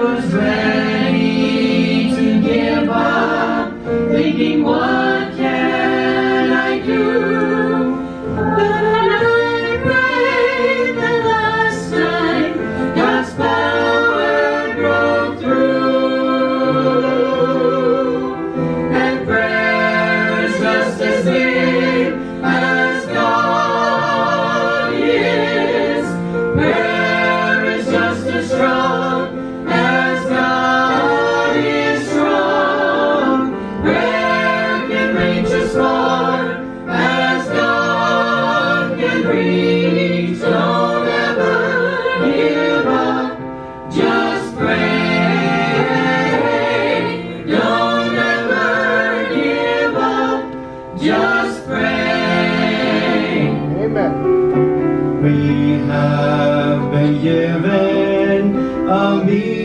was ready to give up, thinking, what can I do? But I prayed the last time God's power broke through, and prayer is just as deep as God is. Prayer is just as strong as God is strong. Prayer can reach as far as God can reach. Don't ever give up, just pray. Don't ever give up, just pray. Amen. We have been given a